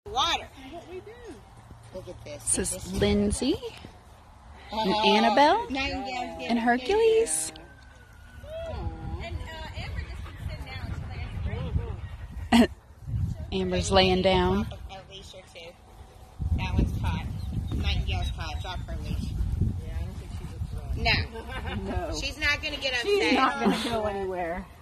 Water. Look at this. This is Lindsay and Annabelle and Hercules. Amber's laying down. A leash or two. That one's caught. Nightingale's caught. Drop her leash. Yeah, I don't think she's a threat. No. No. She's not going to get upset. She's not going to go anywhere.